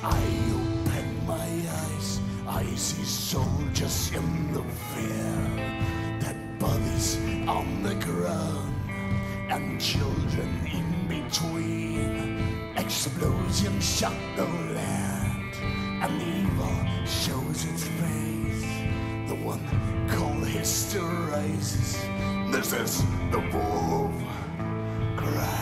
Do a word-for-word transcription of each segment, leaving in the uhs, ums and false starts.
I open my eyes, I see soldiers in the field, dead bodies on the ground, and children in between. Explosions shock the land, and evil shows its face. The one called history rises. This is the wolf cry.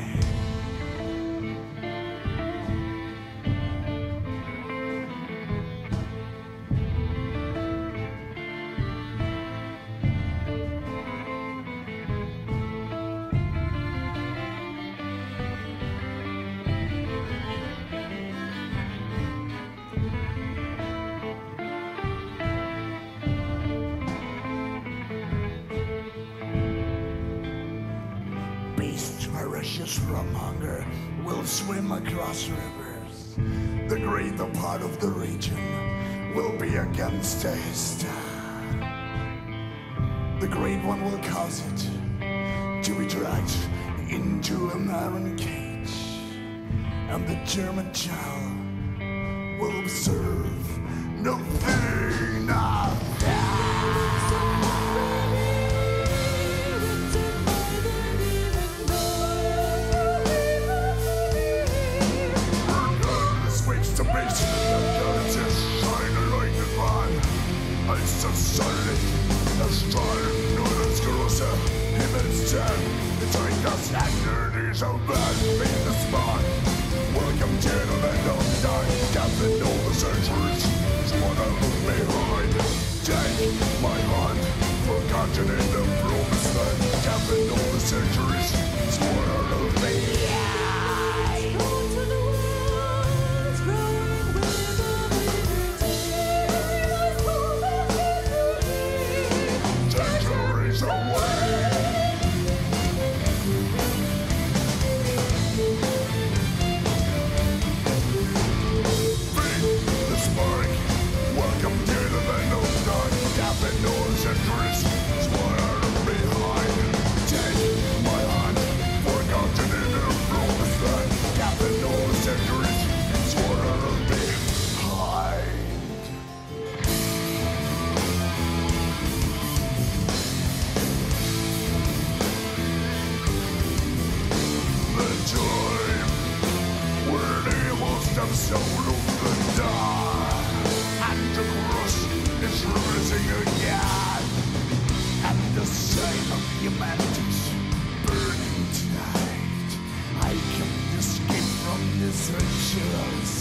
Beasts ferocious from hunger will swim across rivers. The greater part of the region will be against his star. The Great One will cause it to be dragged into an iron cage, and the German child will observe nothing of that. Solid, das Strahlen nur das große Himmelsstern. The time that's under is a bad in the spot. Welcome to the land of time, captain all the centuries. It's what I look behind. Take my hand, forgotten in the promised land. Captain all the centuries. It's what I look behind. Soul of the dark, and the cross is rising again, and the sign of humanity's burning tonight. I can't escape from this ritual.